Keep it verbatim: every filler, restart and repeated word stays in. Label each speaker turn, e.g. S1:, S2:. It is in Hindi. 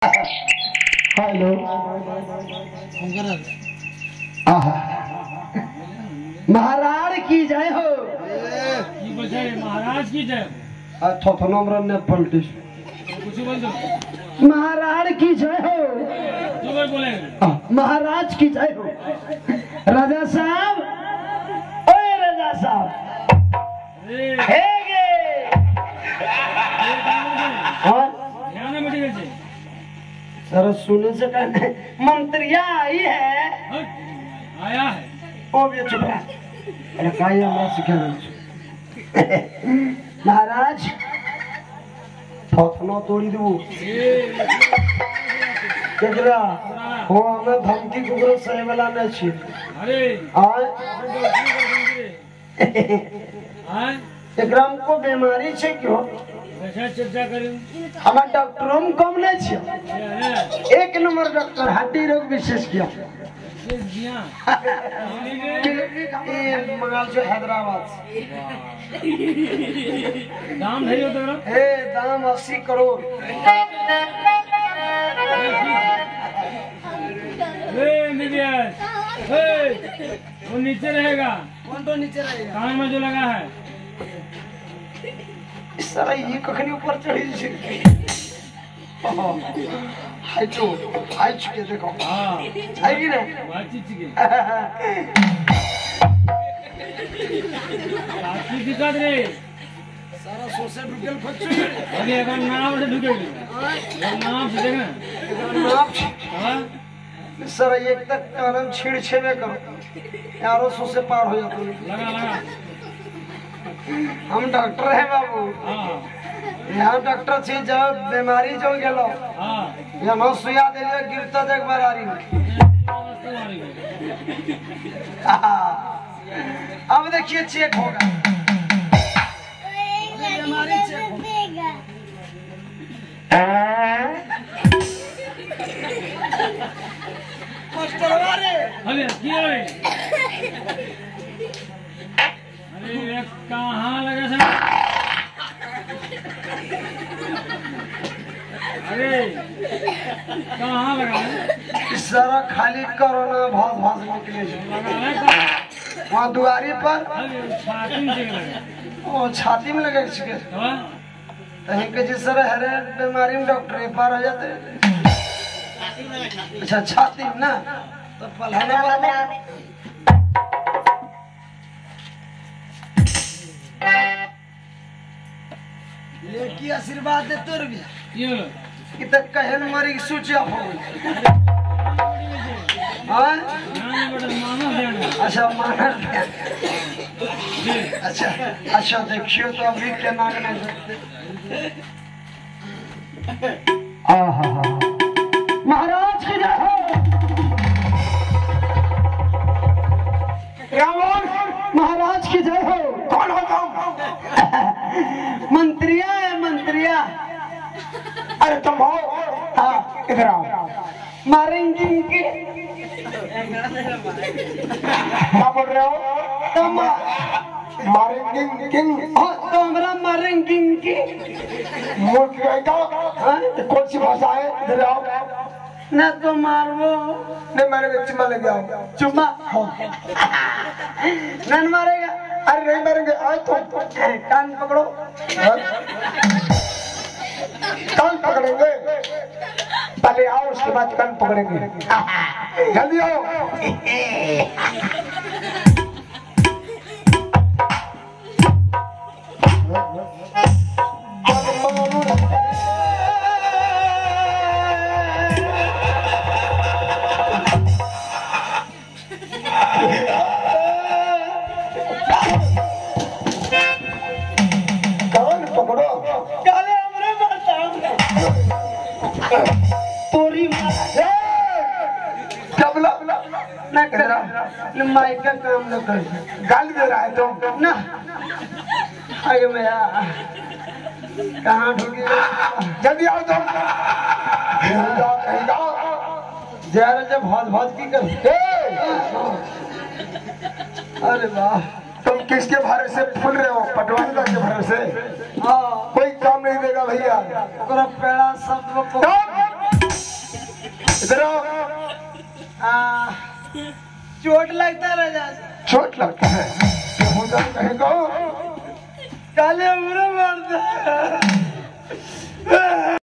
S1: हेलो महाराज की जय हो।
S2: महाराज की जय
S1: ने पलटी महाराज की जय हो। महाराज की जय हो। राजा साहब, ओए राजा साहब, सर सुने से कहने मंत्रिया आई है।
S2: आया है
S1: ओ भी चुप रहा। अरे काई हमरा सिखा महाराज थोथनो तोड़ी दू केकरा हो हमें धमकी कुकरो सहे वाला न छी।
S2: अरे
S1: आय
S2: आय
S1: एकरा को बीमारी छे क्यों
S2: कैसा चर्चा करूं।
S1: हमार डॉक्टरों में कम नहीं छे। एक नंबर डॉक्टर हड्डी रोग विशेष किया ये मंगाल जो हैदराबाद
S2: दाम है तो
S1: ए दाम अस्सी करोड़।
S2: ए निदियास ए वो नीचे रहेगा।
S1: कौन तो नीचे रहेगा?
S2: कान में जो लगा है
S1: इस तरह ये कखनी ऊपर चढ़ी छे। हाय चो हाय चुके देखो।
S2: हां
S1: है कि नहीं
S2: बातचीत की बातचीत दिखा दे
S1: सारा सोसे ढुकेल फच्चू।
S2: अरे अगर नाम से ढुकेल नाम से देखना
S1: नाम
S2: हां
S1: सर एक तक कानम छेड़ छेबे करो यारो सोसे पार हो जातो।
S2: लगा लगा
S1: हम डॉक्टर है बाबू।
S2: हां
S1: यहाँ डॉक्टर छे जब बीमारी जो गेलो
S2: हां
S1: या नो सुया देले गिरता एक बार आ रही। अब देखिए चेक होगा बीमारी चेक होगा। मास्टर वाले
S2: अरे क्या रे अरे कहाँ लगा सर। अरे कहाँ लगा है
S1: सारा खाली कोरोना भास भास निकले
S2: लगा है
S1: वहाँ दुआरी पर।
S2: अरे छाती में लगा
S1: ओ छाती में लगे छिके
S2: हां
S1: कहीं के जिस तरह हरे बीमारी में डॉक्टर पार हो जाते। अच्छा छाती में ना तो पलहना वाला लेकी आशीर्वाद दे तोर भी
S2: ये
S1: कि तक कहन मारी सूची आप हो हां
S2: नाम बड़ा मामा देना।
S1: अच्छा माना अच्छा अच्छा देखियो तो अभी क्या नाग नहीं सकते। आहा महाराज की जय हो। महाराज की जय हो। कौन हो तुम? मंत्रिया है मंत्रिया। अरे तुम हो? हाँ इधर आओ। मारेंगे इनकी क्या बोल रहे हो तुम? मारेंगे किंग हो तो हमरा मारेंगे इनकी मूर्ख रहेगा। कौन सी भाषा है? इधर आओ ना तो मारो नहीं मारेगा चुम्मा ले जाओ। चुम्मा नहीं मारेगा। अरे नहीं मारेंगे आज तो कान पकड़ो। कान पकड़ेंगे पहले आओ उसके बाद कान पकड़ेंगे। जल्दी आओ। कान पकड़ो काले हमरे तोरी डबला ना कर माइक का काम न कर। गाल दे रहा है तो ना आगे मेरा कहाँ ढूंढी। जल्दी आओ तुम। जरा जब भाज भाज की कर। अरे वाह तुम किसके भरोसे फूल रहे हो? पटवारी के भरोसे। हाँ कोई काम नहीं देगा भैया। पेड़ा सब इधर आओ।
S3: चोट लगता है राजा।
S1: चोट लगता है कहेगा
S3: काले उम्र मारता है।